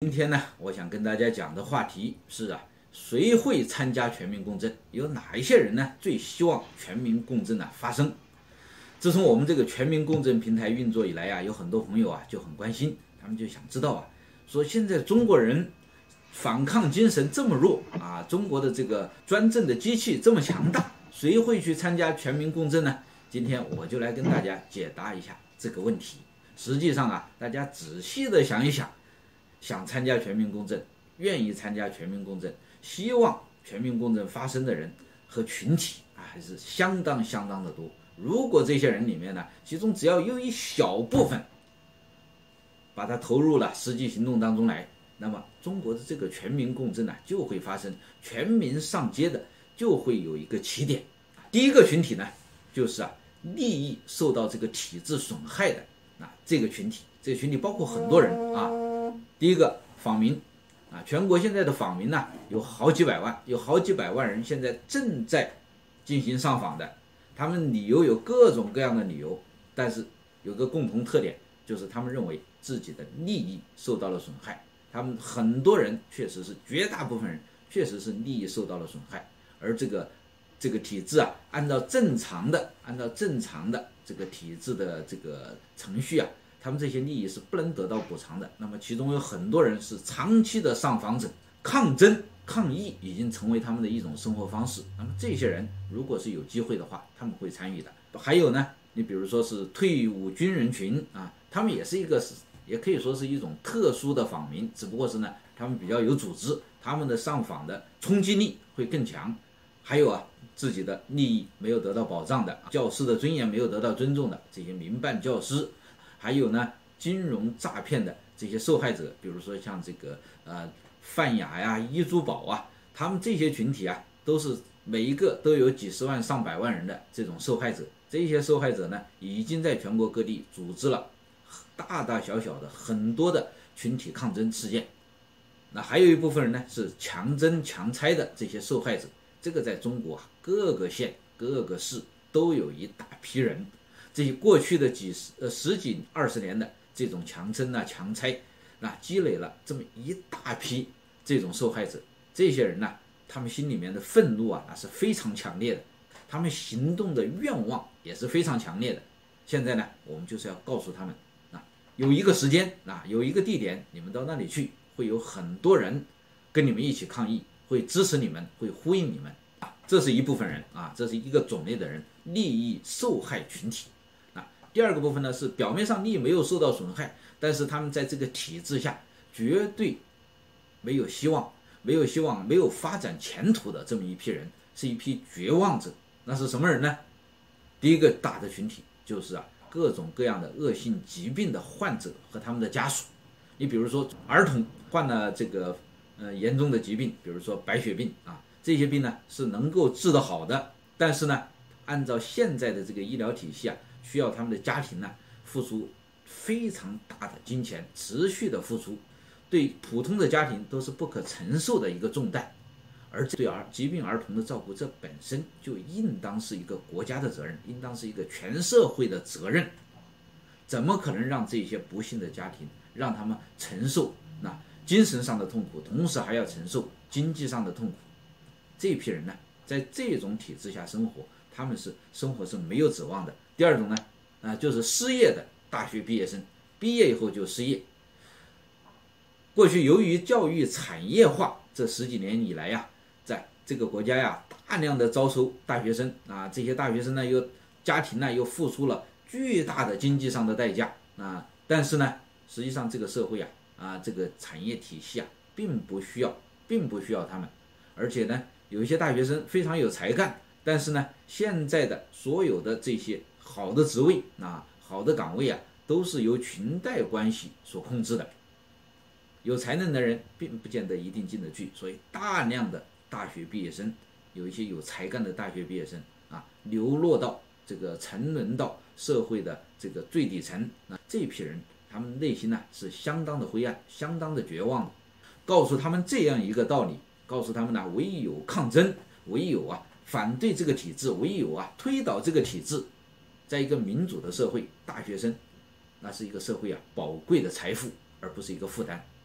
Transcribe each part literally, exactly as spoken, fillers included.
今天呢，我想跟大家讲的话题是啊，谁会参加全民共振？有哪一些人呢最希望全民共振呢发生？自从我们这个全民共振平台运作以来啊，有很多朋友啊就很关心，他们就想知道啊，说现在中国人反抗精神这么弱啊，中国的这个专政的机器这么强大，谁会去参加全民共振呢？今天我就来跟大家解答一下这个问题。实际上啊，大家仔细的想一想，想参加全民共振，愿意参加全民共振，希望全民共振发生的人和群体啊，还是相当相当的多。如果这些人里面呢，其中只要有一小部分把它投入了实际行动当中来，那么中国的这个全民共振呢就会发生，全民上街的就会有一个起点。第一个群体呢，就是啊利益受到这个体制损害的啊这个群体，这个群体包括很多人啊。第一个访民啊，全国现在的访民呢有好几百万，有好几百万人现在正在进行上访的。他们理由有各种各样的理由，但是有个共同特点，就是他们认为自己的利益受到了损害。他们很多人确实是，绝大部分人确实是利益受到了损害，而这个这个体制啊，按照正常的按照正常的这个体制的这个程序啊，他们这些利益是不能得到补偿的。那么其中有很多人是长期的上访者，抗争抗议已经成为他们的一种生活方式。那么这些人如果是有机会的话，他们会参与的。还有呢，你比如说是退伍军人群啊，他们也是一个也可以说是一种特殊的访民，只不过是呢他们比较有组织，他们的上访的冲击力会更强。还有啊，自己的利益没有得到保障的，教师的尊严没有得到尊重的这些民办教师，还有呢金融诈骗的这些受害者，比如说像这个呃泛亚呀、易租宝啊，他们这些群体啊，都是每一个都有几十万上百万人的这种受害者。这些受害者呢，已经在全国各地组织了大大小小的很多的群体抗争事件。那还有一部分人呢，是强征强拆的这些受害者，这个在中国啊各个县各个市都有一大批人。这些过去的几十呃十几二十年的这种强征啊强拆，那积累了这么一大批这种受害者。这些人呢，他们心里面的愤怒啊，那是非常强烈的，他们行动的愿望也是非常强烈的。现在呢，我们就是要告诉他们啊，有一个时间啊，有一个地点，你们到那里去，会有很多人跟你们一起抗议，会支持你们，会呼应你们啊。这是一部分人啊，这是一个种类的人，利益受害群体。第二个部分呢，是表面上利益没有受到损害，但是他们在这个体制下绝对没有希望、没有希望、没有发展前途的这么一批人，是一批绝望者。那是什么人呢？第一个大的群体就是啊各种各样的恶性疾病的患者和他们的家属。你比如说儿童患了这个呃严重的疾病，比如说白血病啊，这些病呢是能够治得好的，但是呢，按照现在的这个医疗体系啊，需要他们的家庭呢付出非常大的金钱，持续的付出，对普通的家庭都是不可承受的一个重担。而对儿疾病儿童的照顾，这本身就应当是一个国家的责任，应当是一个全社会的责任。怎么可能让这些不幸的家庭让他们承受那精神上的痛苦，同时还要承受经济上的痛苦？这批人呢，在这种体制下生活，他们是生活是没有指望的。第二种呢，啊、呃，就是失业的大学毕业生，毕业以后就失业。过去由于教育产业化，这十几年以来呀，在这个国家呀，大量的招收大学生啊，这些大学生呢，又家庭呢又付出了巨大的经济上的代价啊，但是呢，实际上这个社会啊，啊，这个产业体系啊，并不需要，并不需要他们，而且呢，有一些大学生非常有才干。但是呢，现在的所有的这些好的职位啊，好的岗位啊，都是由裙带关系所控制的。有才能的人并不见得一定进得去，所以大量的大学毕业生，有一些有才干的大学毕业生啊，流落到这个沉沦到社会的这个最底层。那这批人，他们内心呢是相当的灰暗，相当的绝望的。告诉他们这样一个道理，告诉他们呢，唯有抗争，唯有啊。反对这个体制，唯有啊推倒这个体制。在一个民主的社会，大学生那是一个社会啊宝贵的财富，而不是一个负担。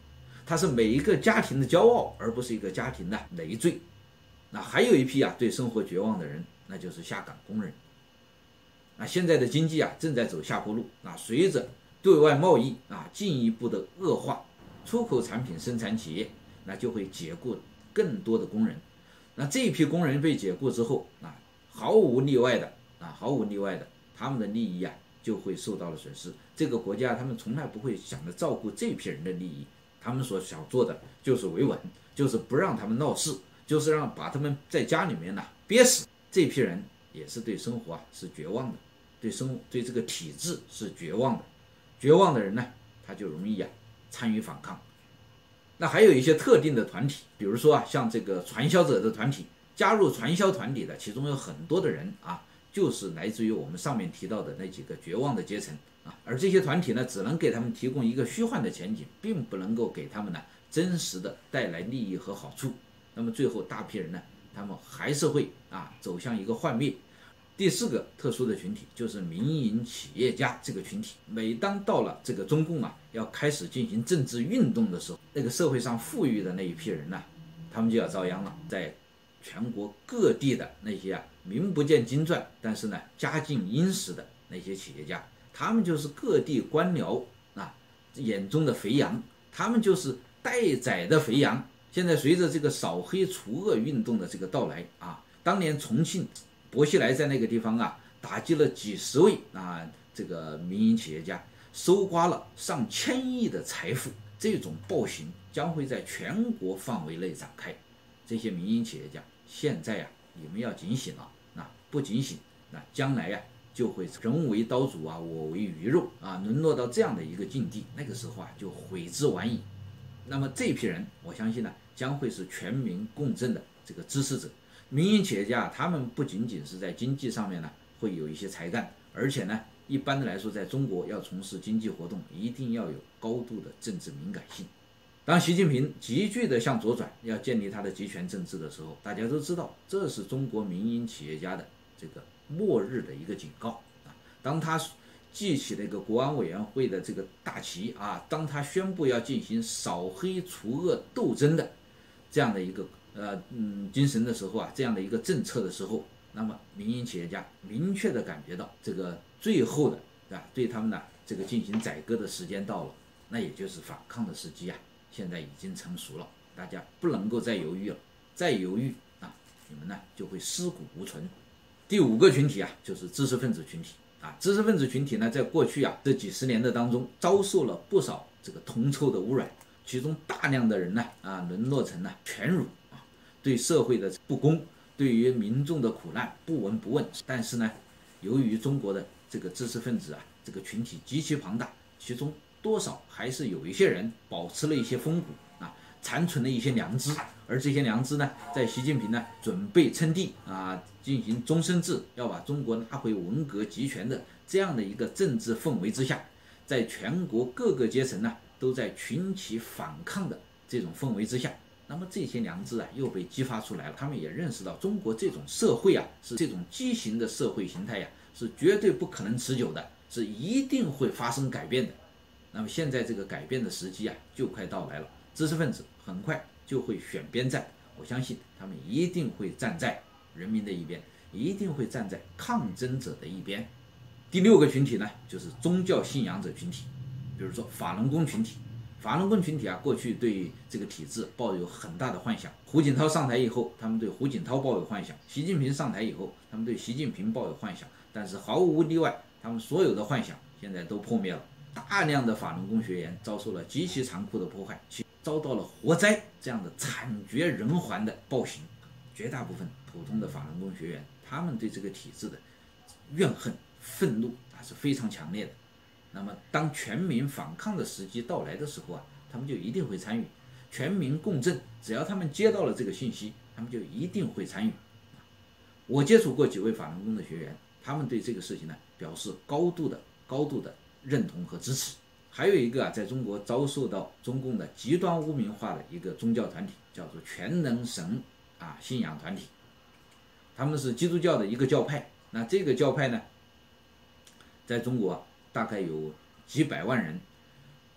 它是每一个家庭的骄傲，而不是一个家庭的累赘。那还有一批啊对生活绝望的人，那就是下岗工人。那现在的经济啊正在走下坡路，那随着对外贸易啊进一步的恶化，出口产品生产企业那就会解雇更多的工人。那这一批工人被解雇之后，啊，毫无例外的啊，毫无例外的，他们的利益啊就会受到了损失。这个国家他们从来不会想着照顾这批人的利益，他们所想做的就是维稳，就是不让他们闹事，就是让把他们在家里面呢、啊、憋死。这批人也是对生活啊是绝望的，对生对这个体制是绝望的。绝望的人呢，他就容易啊参与反抗。那还有一些特定的团体，比如说啊，像这个传销者的团体，加入传销团体的，其中有很多的人啊，就是来自于我们上面提到的那几个绝望的阶层啊。而这些团体呢，只能给他们提供一个虚幻的前景，并不能够给他们呢真实的带来利益和好处。那么最后大批人呢，他们还是会啊走向一个幻灭。第四个特殊的群体就是民营企业家这个群体。每当到了这个中共啊要开始进行政治运动的时候，那个社会上富裕的那一批人呢、啊，他们就要遭殃了。在全国各地的那些啊名不见经传，但是呢家境殷实的那些企业家，他们就是各地官僚啊眼中的肥羊，他们就是待宰的肥羊。现在随着这个扫黑除恶运动的这个到来啊，当年重庆薄熙来在那个地方啊，打击了几十位啊这个民营企业家，搜刮了上千亿的财富。这种暴行将会在全国范围内展开。这些民营企业家现在呀、啊，你们要警醒了。那不警醒，那将来呀、啊、就会人为刀俎啊，我为鱼肉啊，沦落到这样的一个境地。那个时候啊，就悔之晚矣。那么这批人，我相信呢，将会是全民共振的这个支持者。民营企业家他们不仅仅是在经济上面呢会有一些才干，而且呢一般的来说，在中国要从事经济活动，一定要有高度的政治敏感性。当习近平急剧的向左转，要建立他的集权政治的时候，大家都知道这是中国民营企业家的这个末日的一个警告啊。当他记起那个国安委员会的这个大旗啊，当他宣布要进行扫黑除恶斗争的这样的一个呃嗯精神的时候啊，这样的一个政策的时候，那么民营企业家明确的感觉到这个最后的啊对他们呢这个进行宰割的时间到了，那也就是反抗的时机啊，现在已经成熟了，大家不能够再犹豫了，再犹豫啊，你们呢就会尸骨无存。第五个群体啊，就是知识分子群体啊，知识分子群体呢，在过去啊这几十年的当中，遭受了不少这个铜臭的污染，其中大量的人呢啊沦落成了犬儒啊，对社会的不公，对于民众的苦难不闻不问。但是呢，由于中国的这个知识分子啊这个群体极其庞大，其中多少还是有一些人保持了一些风骨啊，残存了一些良知。而这些良知呢，在习近平呢准备称帝啊，进行终身制，要把中国拉回文革集权的这样的一个政治氛围之下，在全国各个阶层呢都在群起反抗的这种氛围之下，那么这些良知啊又被激发出来了。他们也认识到中国这种社会啊，是这种畸形的社会形态呀、啊，是绝对不可能持久的，是一定会发生改变的。那么现在这个改变的时机啊就快到来了，知识分子很快就会选边站，我相信他们一定会站在人民的一边，一定会站在抗争者的一边。第六个群体呢，就是宗教信仰者群体，比如说法轮功群体。法轮功群体啊，过去对这个体制抱有很大的幻想。胡锦涛上台以后，他们对胡锦涛抱有幻想；习近平上台以后，他们对习近平抱有幻想。但是毫无例外，他们所有的幻想现在都破灭了。大量的法轮功学员遭受了极其残酷的迫害，其遭到了活摘这样的惨绝人寰的暴行。绝大部分普通的法轮功学员，他们对这个体制的怨恨、愤怒啊是非常强烈的。那么当全民反抗的时机到来的时候啊，他们就一定会参与。全民共振，只要他们接到了这个信息，他们就一定会参与。我接触过几位法轮功的学员，他们对这个事情呢表示高度的高度的认同和支持。还有一个啊，在中国遭受到中共的极端污名化的一个宗教团体，叫做全能神啊信仰团体，他们是基督教的一个教派。那这个教派呢，在中国大概有几百万人，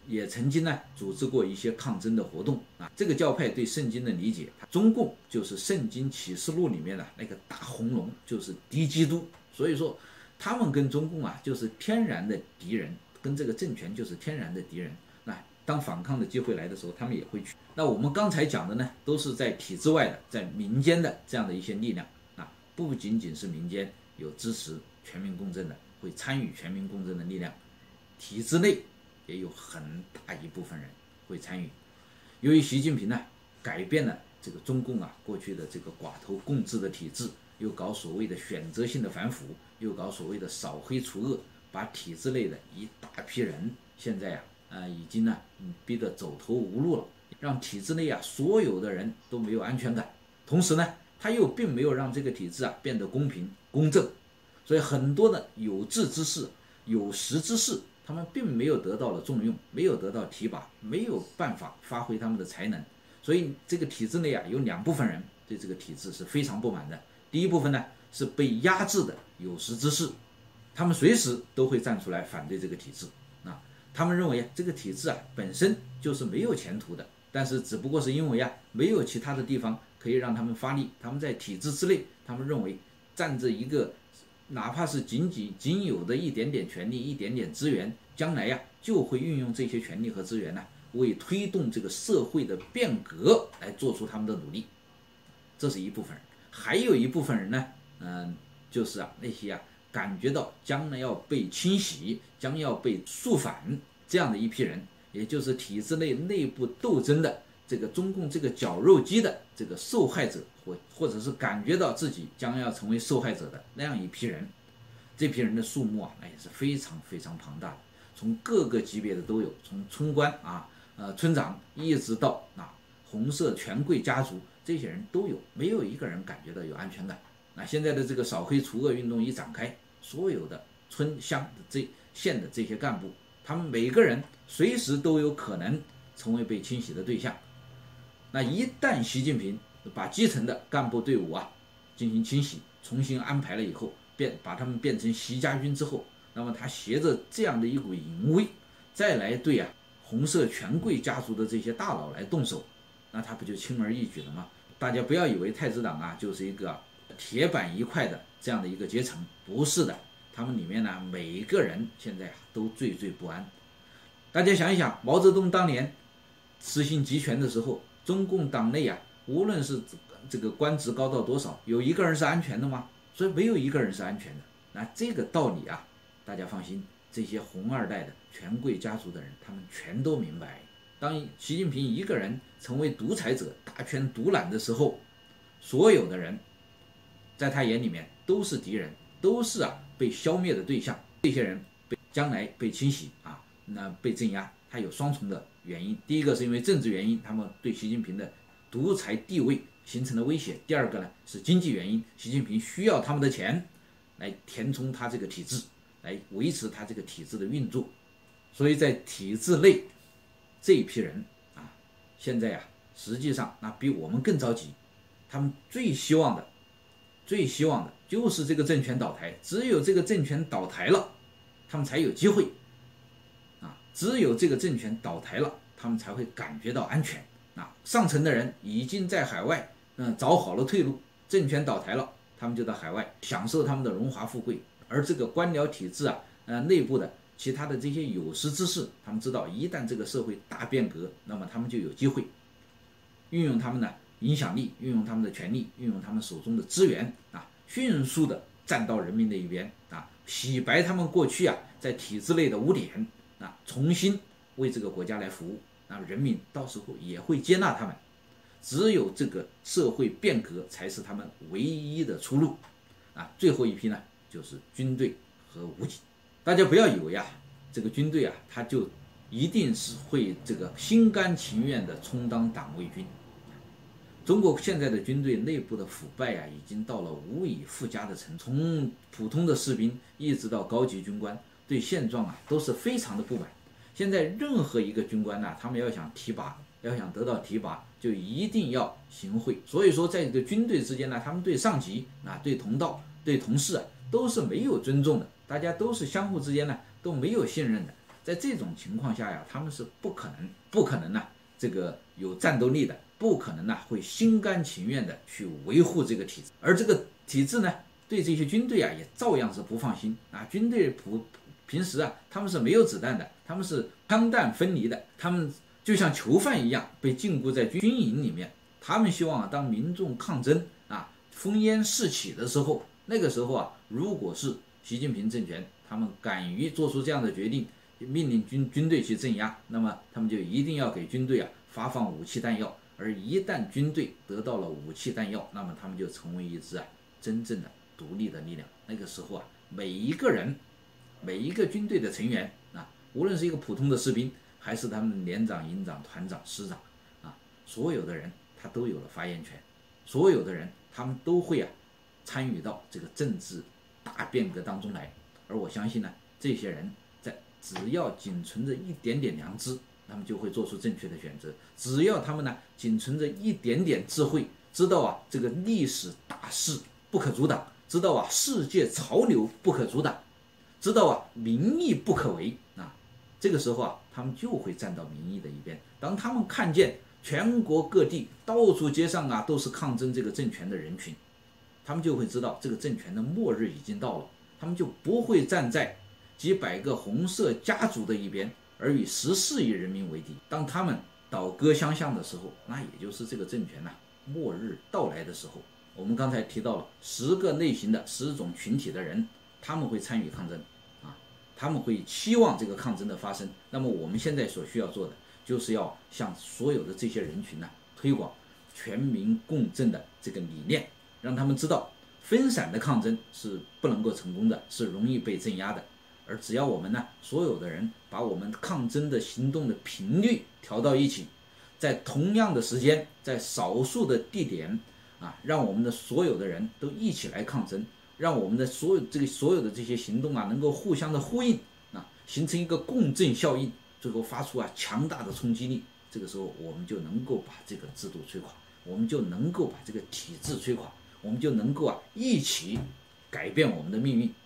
也曾经呢组织过一些抗争的活动啊。这个教派对圣经的理解，中共就是圣经启示录里面的那个大红龙，就是敌基督，所以说他们跟中共啊就是天然的敌人，跟这个政权就是天然的敌人。那当反抗的机会来的时候，他们也会去。那我们刚才讲的呢，都是在体制外的，在民间的这样的一些力量啊，不仅仅是民间有支持全民公正的，会参与全民公正的力量，体制内也有很大一部分人会参与。由于习近平呢改变了这个中共啊过去的这个寡头共治的体制，又搞所谓的选择性的反腐，又搞所谓的扫黑除恶，把体制内的一大批人现在呀、啊，呃，已经呢逼得走投无路了，让体制内啊所有的人都没有安全感。同时呢，他又并没有让这个体制啊变得公平公正，所以很多的有志之士、有识之士，他们并没有得到了重用，没有得到提拔，没有办法发挥他们的才能。所以这个体制内啊有两部分人对这个体制是非常不满的。第一部分呢是被压制的有识之士，他们随时都会站出来反对这个体制啊。他们认为这个体制啊本身就是没有前途的，但是只不过是因为啊没有其他的地方可以让他们发力，他们在体制之内，他们认为站着一个哪怕是仅仅仅有的一点点权利、一点点资源，将来呀就会运用这些权利和资源呢，为推动这个社会的变革来做出他们的努力。这是一部分人。还有一部分人呢，嗯、呃，就是啊那些啊感觉到将来要被清洗、将要被肃反这样的一批人，也就是体制内内部斗争的这个中共这个绞肉机的这个受害者，或或者是感觉到自己将要成为受害者的那样一批人。这批人的数目啊，那也是非常非常庞大的，从各个级别的都有，从村官啊、呃村长，一直到啊红色权贵家族，这些人都有，没有一个人感觉到有安全感。那现在的这个扫黑除恶运动一展开，所有的村乡的这县的这些干部，他们每个人随时都有可能成为被清洗的对象。那一旦习近平把基层的干部队伍啊进行清洗，重新安排了以后，变把他们变成习家军之后，那么他携着这样的一股淫威，再来对啊红色权贵家族的这些大佬来动手，那他不就轻而易举了吗？大家不要以为太子党啊就是一个铁板一块的这样的一个阶层，不是的，他们里面呢每一个人现在都惴惴不安。大家想一想，毛泽东当年实行集权的时候，中共党内啊，无论是这个官职高到多少，有一个人是安全的吗？所以没有一个人是安全的。那这个道理啊，大家放心，这些红二代的权贵家族的人，他们全都明白。当习近平一个人成为独裁者、大权独揽的时候，所有的人在他眼里面都是敌人，都是啊被消灭的对象。这些人被将来被清洗啊，那被镇压，他有双重的原因。第一个是因为政治原因，他们对习近平的独裁地位形成了威胁；第二个呢是经济原因，习近平需要他们的钱来填充他这个体制，来维持他这个体制的运作。所以在体制内这一批人啊，现在啊实际上那比我们更着急，他们最希望的最希望的就是这个政权倒台，只有这个政权倒台了，他们才有机会啊，只有这个政权倒台了，他们才会感觉到安全啊。上层的人已经在海外嗯找好了退路，政权倒台了，他们就到海外享受他们的荣华富贵，而这个官僚体制啊，呃内部的其他的这些有识之士，他们知道一旦这个社会大变革，那么他们就有机会运用他们的影响力，运用他们的权力，运用他们手中的资源啊，迅速的站到人民的一边啊，洗白他们过去啊在体制内的污点啊，重新为这个国家来服务，那人民到时候也会接纳他们。只有这个社会变革才是他们唯一的出路啊。最后一批呢，就是军队和武警。大家不要以为啊，这个军队啊，他就一定是会这个心甘情愿的充当党卫军。中国现在的军队内部的腐败啊，已经到了无以复加的程度，从普通的士兵一直到高级军官，对现状啊都是非常的不满。现在任何一个军官呢、啊，他们要想提拔，要想得到提拔，就一定要行贿。所以说，在这个军队之间呢，他们对上级啊、对同道、对同事啊，都是没有尊重的。大家都是相互之间呢都没有信任的， 在这种情况下呀，他们是不可能不可能呢、啊、这个有战斗力的，不可能呢、啊、会心甘情愿的去维护这个体制，而这个体制呢，对这些军队啊也照样是不放心啊。军队普平时啊，他们是没有子弹的，他们是枪弹分离的，他们就像囚犯一样被禁锢在军营里面。他们希望啊，当民众抗争啊，烽烟四起的时候，那个时候啊，如果是习近平政权他们敢于做出这样的决定，命令军军队去镇压，那么他们就一定要给军队啊发放武器弹药。而一旦军队得到了武器弹药，那么他们就成为一支啊真正的独立的力量。那个时候啊，每一个人，每一个军队的成员啊，无论是一个普通的士兵，还是他们的连长、营长、团长、师长啊，所有的人他都有了发言权，所有的人他们都会啊参与到这个政治大变革当中来。而我相信呢，这些人在只要仅存着一点点良知，他们就会做出正确的选择。只要他们呢仅存着一点点智慧，知道啊这个历史大势不可阻挡，知道啊世界潮流不可阻挡，知道啊民意不可为啊，这个时候啊他们就会站到民意的一边。当他们看见全国各地到处街上啊都是抗争这个政权的人群，他们就会知道这个政权的末日已经到了，他们就不会站在几百个红色家族的一边，而与十四亿人民为敌。当他们倒戈相向的时候，那也就是这个政权呐、啊、末日到来的时候。我们刚才提到了十个类型的十种群体的人，他们会参与抗争啊，他们会期望这个抗争的发生。那么我们现在所需要做的，就是要向所有的这些人群呢、啊、推广全民共振的这个理念，让他们知道分散的抗争是不能够成功的，是容易被镇压的。而只要我们呢，所有的人把我们抗争的行动的频率调到一起，在同样的时间，在少数的地点啊，让我们的所有的人都一起来抗争，让我们的所有这个所有的这些行动啊，能够互相的呼应啊，形成一个共振效应，最后发出啊强大的冲击力。这个时候，我们就能够把这个制度摧垮，我们就能够把这个体制摧垮，我们就能够啊一起改变我们的命运。